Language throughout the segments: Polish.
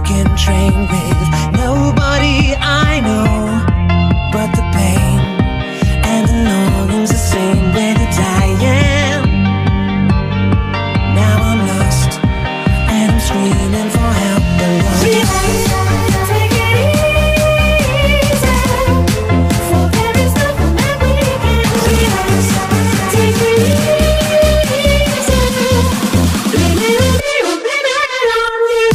broken train with nobody I know, but the pain and the longing's the same when you're dying. Now I'm lost and I'm screaming for help alone. Take it easy, for there is nothing that we can do. Take it easy, blame it on me or blame it on you.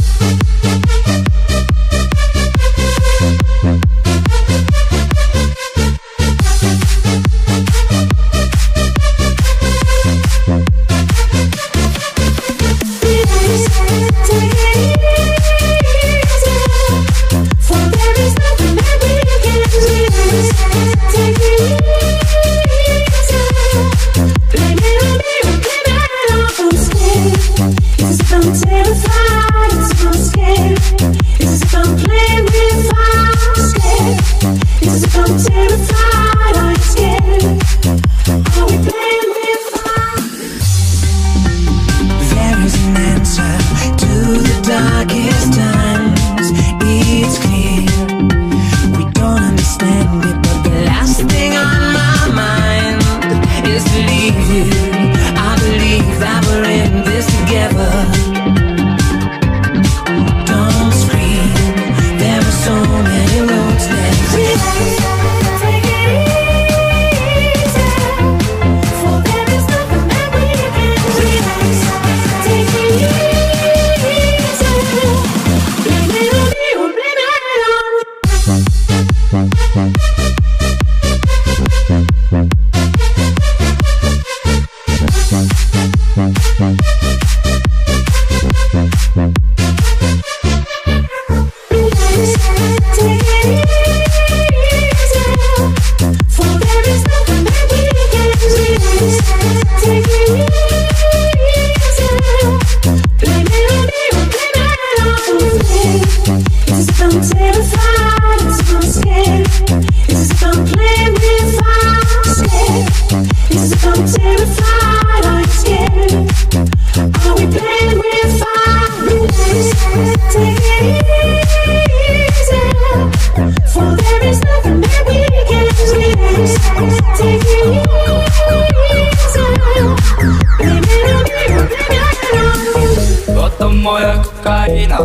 Oto moja kokaina,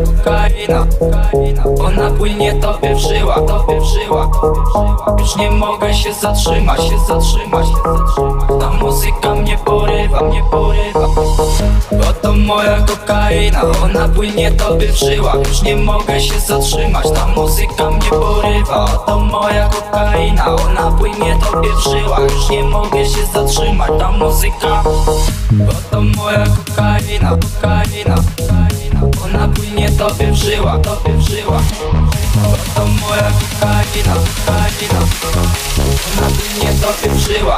ona płynie tobie w żyłach, Już nie mogę się zatrzymać, Ta muzyka mnie porywa, Oto moja kokaina, ona płynie tobie w żyłach, Już nie mogę się zatrzymać, ta muzyka mnie porywa. Oto moja kokaina, ona płynie tobie w żyłach, Już nie mogę się zatrzymać, ta muzyka. Oto moja kokaina, ona płynie tobie w żyłach, Oto moja kokaina, ona płynie tobie w żyłach,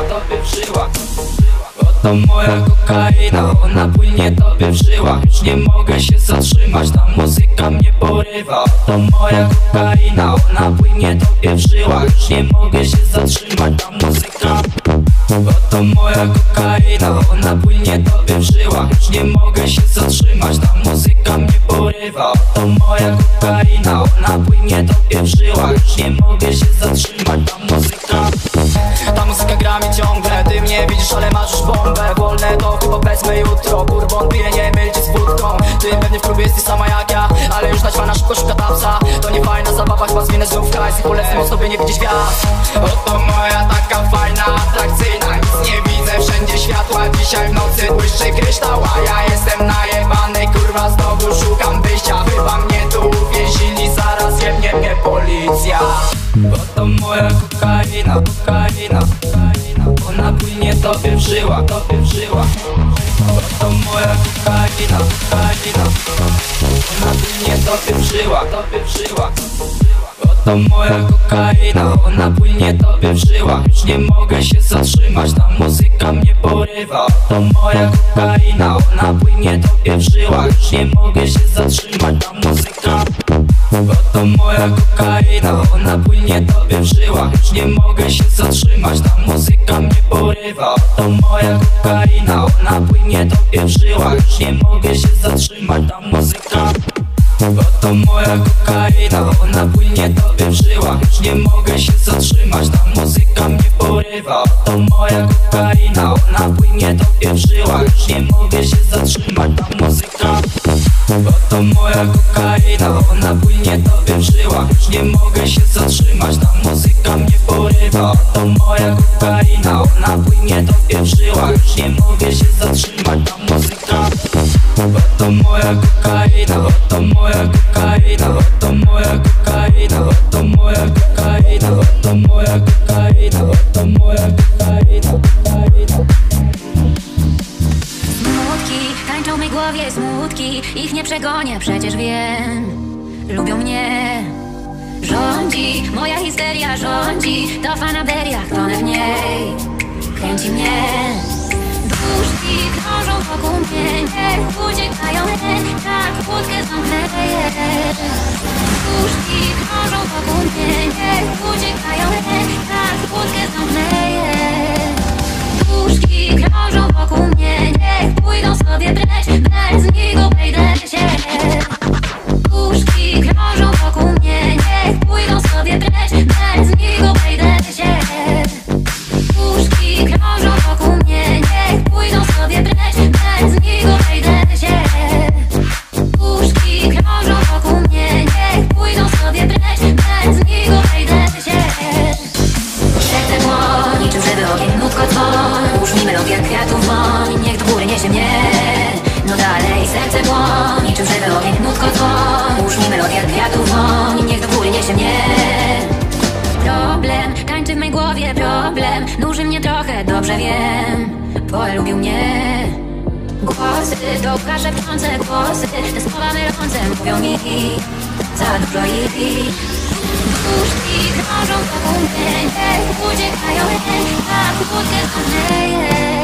Oto moja kokaina, ona płynie tobie w żyłach, Już nie mogę się zatrzymać, ta muzyka mnie porywa. Oto moja kokaina, ona płynie tobie w żyłach, Już nie mogę się zatrzymać, ta muzyka. Oto moja kokaina, ona płynie tobie w żyłach, Już nie mogę się zatrzymać, ta muzyka mnie porywa. Oto moja kokaina, ona płynie tobie w żyłach, Już nie mogę się zatrzymać, ta muzyka. Ta muzyka gra mi ciągle, ty mnie widzisz, ale masz już bombę. Wolne to chyba wezmę jutro, bourbon piję, nie mylcie z wódką. Ty pewnie w klubie jesteś sama jak ja, ale już naćwana szybko szuka tapsa. To nie fajna zabawa, chyba zwinę znów hajs i polecę mocno, by nie widzieć gwiazd. Oto moja taka fajna, atrakcyjna, nic nie widzę, wszędzie światła. Dzisiaj w nocy błyszczy kryształ, a ja jestem najebany, kurwa, znowu szukam wyjścia. Chyba mnie tu uwięzili, zaraz jebnie mnie policja. Oto moja kokaina, ona płynie tobie w żyłach, Oto moja kokaina, ona płynie tobie w żyłach, Oto moja kokaina, ona płynie tobie w żyłach, Już nie mogę się zatrzymać, ta muzyka mnie porywa. Oto moja kokaina, ona płynie tobie w żyłach, Już nie mogę się zatrzymać, ta muzyka. Oto moja kokaina, ona płynie tobie w żyłach, Już nie mogę się zatrzymać, ta muzyka mnie porywa. Oto moja kokaina, ona płynie tobie w żyłach, Już nie mogę się zatrzymać, ta muzyka. Bo to moja kokaina, ona płynie tobie w żyłach. Już nie mogę się zatrzymać, ta muzyka mnie porywa. To moja kokaina, ona płynie tobie w żyłach. Już nie mogę się zatrzymać, ta muzyka. Bo to moja kokaina, ona płynie tobie w żyłach. Już nie mogę się zatrzymać, ta muzyka mnie porywa. To moja kokaina, ona płynie tobie w żyłach. Już nie mogę się zatrzymać, ta muzyka. Bo to moja kokaina, bo to moja kokaina, bo to moja kokaina, bo to moja kokaina, bo to moja kokaina, bo to moja kokaina, kokaina. Smutki tańczą w mej głowie, smutki, ich nie przegonię, przecież wiem. Lubią mnie, rządzi, moja histeria rządzi. To fanaberia, tonę w niej, kręci mnie. Duszki krążą wokół mnie, niech uciekają, tak łódkę zamknęję. Duszki krążą wokół mnie, niech uciekają, tak łódkę zamknęję. Duszki krążą wokół mnie, niech pójdą sobie precz, bez nich obejdę się. Duszki krążą wokół mnie, niech pójdą sobie precz, bez nich obejdę się. Duszki krążą wokół mnie, niech pójdą sobie precz, bez nich obejdę się. Duszki krążą wokół mnie, niech pójdą sobie precz, bez nich obejdę się. Serce dłoni, czym żeby ogień nutko dzwoni. Łóż mi melodię kwiatów woń, niech do góry niesie mnie. No dalej, serce dłoni, czym żeby ogień nutko dzwoni. Łóż mi melodię kwiatów woń, niech do góry niesie mnie. Problem, tańczy w mej głowie problem, nuży mnie trochę, dobrze wiem. Polubił mnie. Głosy, do ucha szepczące głosy, te słowa mylące mówią mi za dużo ich. Duszki krążą wokół mnie, niech uciekają, tak łódkę zamknęję.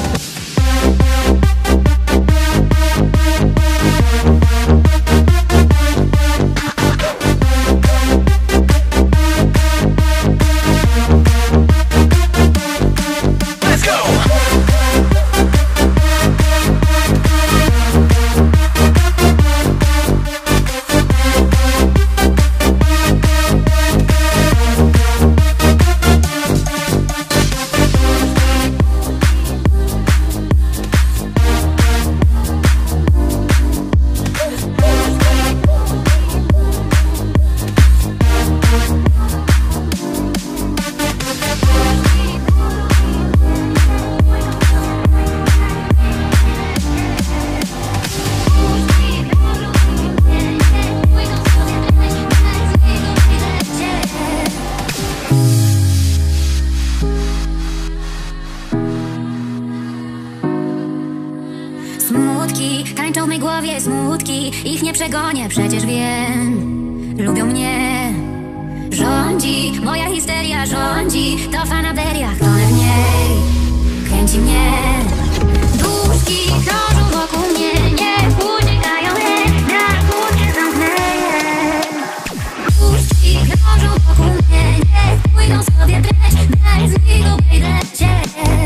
Smutki tańczą w mej głowie, smutki, ich nie przegonię, przecież wiem. Lubią mnie, rządzi, moja histeria rządzi. To fanaberia, tonę w niej, kręci mnie. Duszki krążą wokół mnie, niech uciekają, na łódkę zamknęję. Duszki krążą wokół mnie, niech pójdą sobie precz, bez nich obejdę się.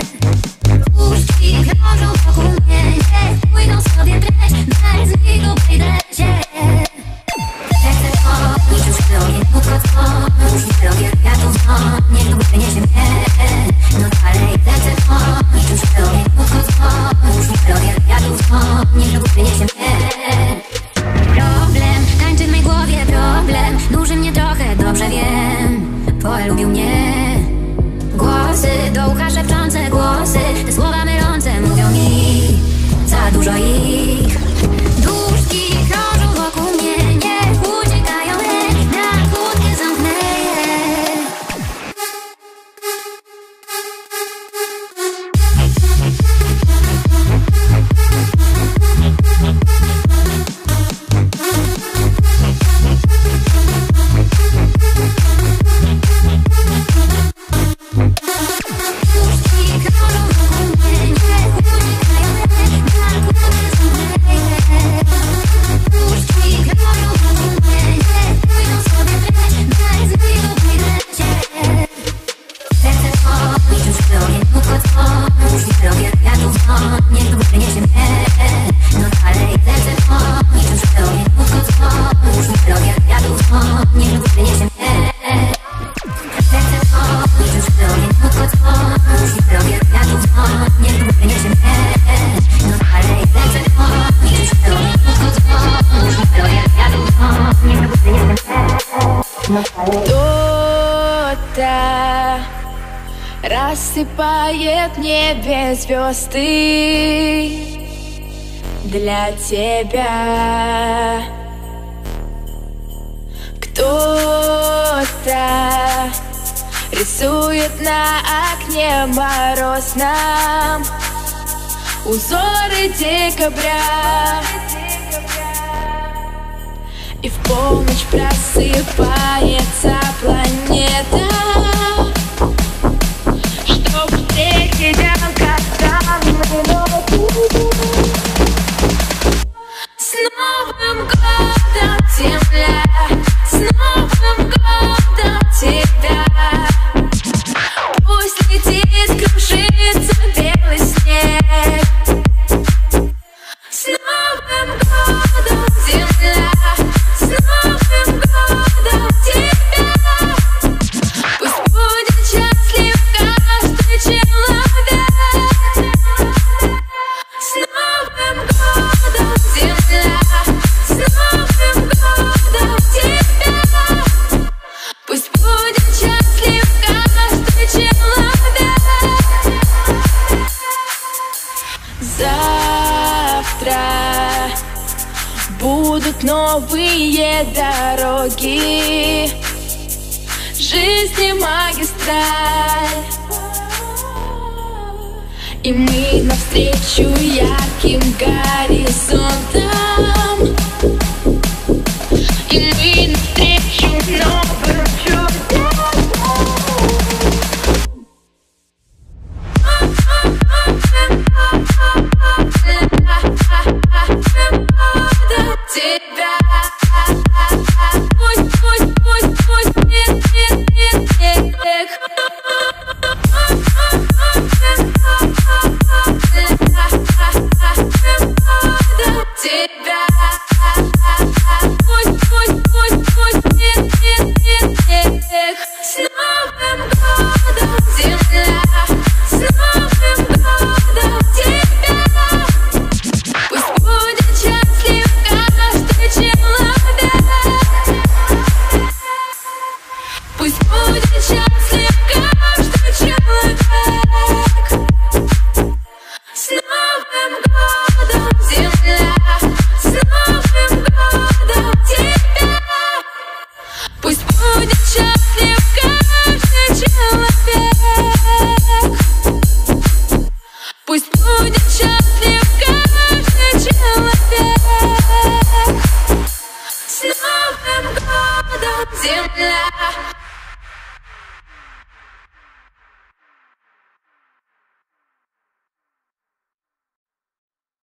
Duszki krążą wokół mnie, niech pójdą sobie precz, bez nich obejdę się. Serce dzwoni, czym się ogień nutko dzwoni. Już mi drogie kwiatów dzwoni, niech do góry niesie mnie. No dalej, serce dzwoni, czym się ogień nutko dzwoni. Już mi drogie kwiatów dzwoni, niech do góry niesie mnie. Problem, tańczy w mej głowie problem, nuży mnie trochę, dobrze wiem. Polubił mnie. Głosy, do ucha szepczące głosy, te słowa mylące mówią mi za dużo ich. Duszki krążą wokół mnie, niech uciekają, na łódkę zamknęję. Кто-то рассыпает в небе звезды для тебя. Кто-то рисует на окне морозном узоры декабря. И в полночь просыпается планета, чтоб встретить долгожданную ночь. С Новым годом, земля! С Новым годом тебя! Пусть летит, кружится белый снег. С Новым годом, земля! С Новым годом тебя! Пусть будет счастлив каждый человек. С Новым годом, земля! С Новым годом тебя! Пусть будет счастлив каждый человек. Завтра будут новые дороги, жизни магистраль. И мы навстречу ярким горизонтам. И мы навстречу новым чудесам. Тебя пусть нет. Тебя пусть нет. С Новым годом, земля! С Новым годом тебя! Пусть будет счастлив каждый человек. Пусть будет счастлив каждый человек. С Новым годом, земля! С Новым годом тебя! Пусть будет счастлив каждый человек. Пусть будет счастлив каждый человек. С Новым годом, земля!